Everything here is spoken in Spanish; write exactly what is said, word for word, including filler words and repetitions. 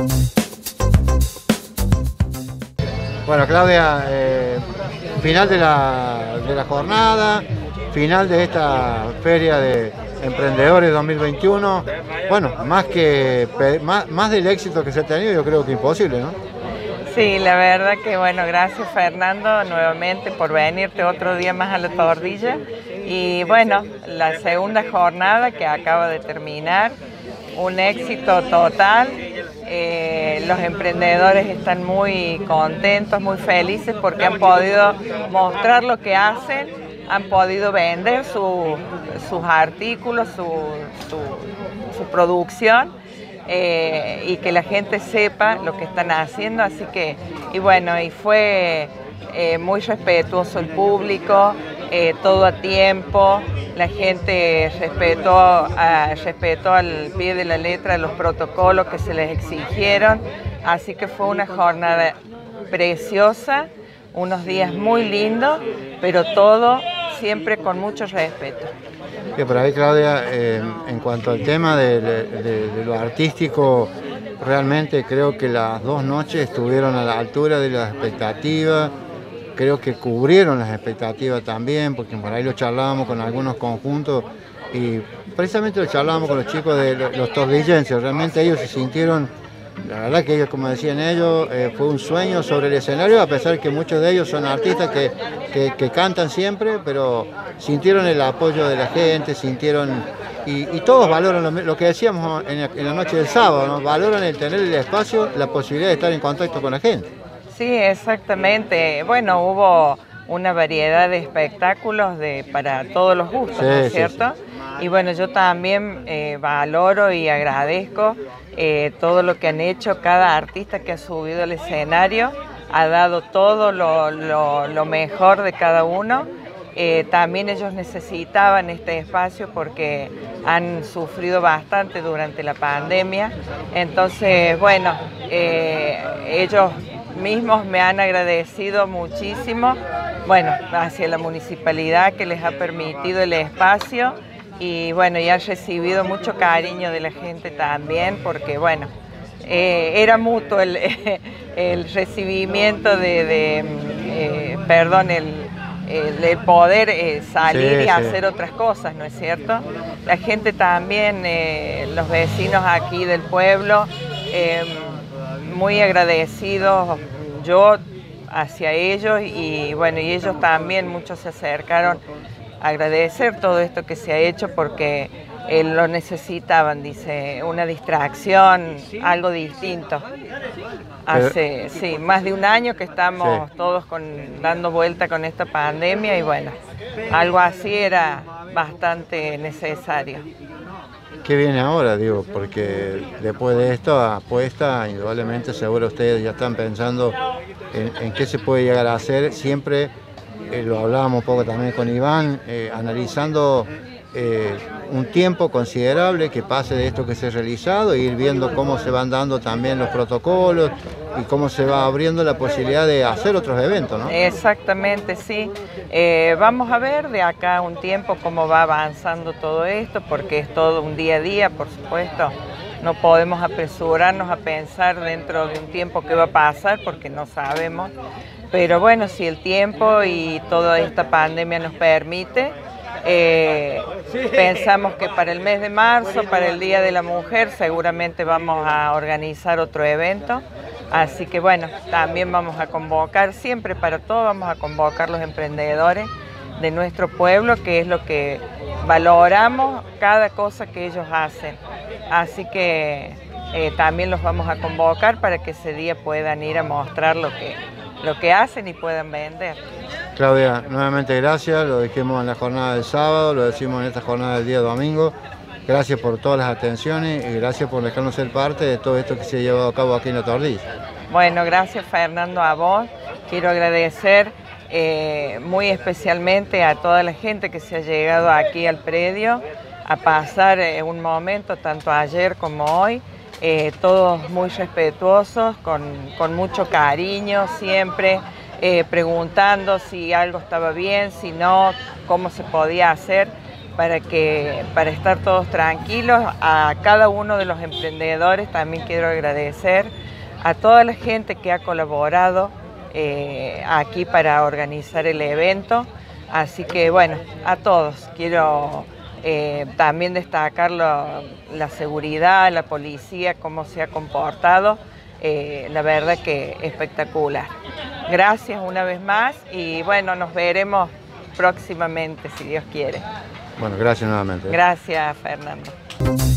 Bueno, Claudia, eh, final de la, de la jornada, final de esta Feria de Emprendedores dos mil veintiuno. Bueno, más, que, más, más del éxito que se ha tenido, yo creo que imposible, ¿no? Sí, la verdad que bueno, gracias Fernando nuevamente por venirte otro día más a La Tordilla. Y bueno, la segunda jornada que acaba de terminar, un éxito total. Eh, los emprendedores están muy contentos, muy felices porque han podido mostrar lo que hacen, han podido vender su, sus artículos, su, su, su producción eh, y que la gente sepa lo que están haciendo. Así que, y bueno, y fue eh, muy respetuoso el público, eh, todo a tiempo. La gente respetó, a, respetó al pie de la letra los protocolos que se les exigieron, así que fue una jornada preciosa, unos días muy lindos, pero todo siempre con mucho respeto. Y por ahí, Claudia, eh, en cuanto al tema de, de, de lo artístico, realmente creo que las dos noches estuvieron a la altura de las expectativas. Creo que cubrieron las expectativas también, porque por ahí lo charlábamos con algunos conjuntos y precisamente lo charlábamos con los chicos de los tordillenses. Realmente ellos se sintieron, la verdad que ellos, como decían ellos, eh, fue un sueño sobre el escenario, a pesar que muchos de ellos son artistas que, que, que cantan siempre, pero sintieron el apoyo de la gente, sintieron, y, y todos valoran lo, lo que decíamos en la, en la noche del sábado, ¿no? Valoran el tener el espacio, la posibilidad de estar en contacto con la gente. Sí, exactamente. Bueno, hubo una variedad de espectáculos de, para todos los gustos, sí, ¿no es cierto? Sí, sí. Y bueno, yo también eh, valoro y agradezco eh, todo lo que han hecho. Cada artista que ha subido al escenario ha dado todo lo, lo, lo mejor de cada uno. Eh, también ellos necesitaban este espacio porque han sufrido bastante durante la pandemia. Entonces, bueno, eh, ellos mismos me han agradecido muchísimo, bueno, hacia la municipalidad que les ha permitido el espacio y bueno, y han recibido mucho cariño de la gente también porque bueno, eh, era mutuo el, el recibimiento de, de eh, perdón, el, el, el poder eh, salir sí, y hacer sí. otras cosas, ¿no es cierto? La gente también, eh, los vecinos aquí del pueblo, eh, muy agradecidos, yo hacia ellos y bueno, y ellos también, muchos se acercaron a agradecer todo esto que se ha hecho porque eh, lo necesitaban, dice, una distracción, algo distinto. Hace sí, más de un año que estamos sí. todos con, dando vuelta con esta pandemia y bueno, algo así era bastante necesario. ¿Qué viene ahora? Digo, porque después de esta apuesta, indudablemente seguro ustedes ya están pensando en, en qué se puede llegar a hacer. Siempre, eh, lo hablábamos un poco también con Iván, eh, analizando eh, un tiempo considerable que pase de esto que se ha realizado e ir viendo cómo se van dando también los protocolos y cómo se va abriendo la posibilidad de hacer otros eventos, ¿no? Exactamente, sí. Eh, vamos a ver de acá un tiempo cómo va avanzando todo esto, porque es todo un día a día, por supuesto. No podemos apresurarnos a pensar dentro de un tiempo qué va a pasar, porque no sabemos. Pero bueno, si el tiempo y toda esta pandemia nos permite, eh, pensamos que para el mes de marzo, para el Día de la Mujer, seguramente vamos a organizar otro evento. Así que bueno, también vamos a convocar, siempre para todo vamos a convocar los emprendedores de nuestro pueblo, que es lo que valoramos cada cosa que ellos hacen. Así que eh, también los vamos a convocar para que ese día puedan ir a mostrar lo que, lo que hacen y puedan vender. Claudia, nuevamente gracias, lo dijimos en la jornada del sábado, lo decimos en esta jornada del día domingo. Gracias por todas las atenciones y gracias por dejarnos ser parte de todo esto que se ha llevado a cabo aquí en La Tordilla. Bueno, gracias Fernando a vos. Quiero agradecer eh, muy especialmente a toda la gente que se ha llegado aquí al predio a pasar eh, un momento, tanto ayer como hoy, eh, todos muy respetuosos, con, con mucho cariño siempre, eh, preguntando si algo estaba bien, si no, cómo se podía hacer. para, que, para estar todos tranquilos. A cada uno de los emprendedores también quiero agradecer, a toda la gente que ha colaborado eh, aquí para organizar el evento. Así que bueno, a todos quiero eh, también destacar lo, la seguridad, la policía, cómo se ha comportado. Eh, la verdad que espectacular. Gracias una vez más y bueno, nos veremos próximamente, si Dios quiere. Bueno, gracias nuevamente. Gracias, Fernando.